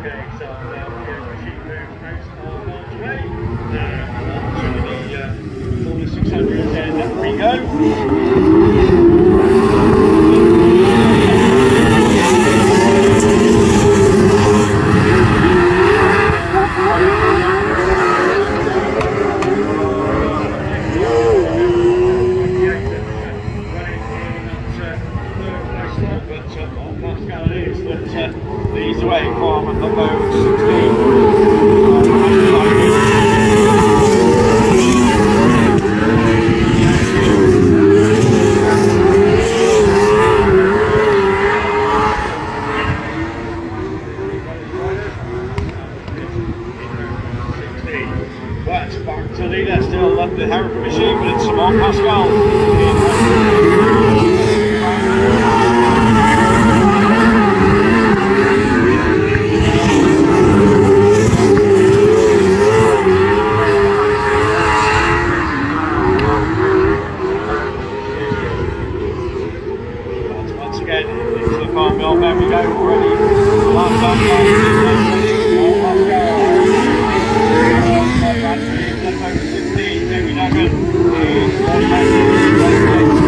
Okay, so machine move out of the way. On to the F600s, and we go. The easy way from the mode 16. That's back to leader, still left the Hereford machine, but it's Simon Pascal. Into the farm mill, there we go, ready. Last time, there we go.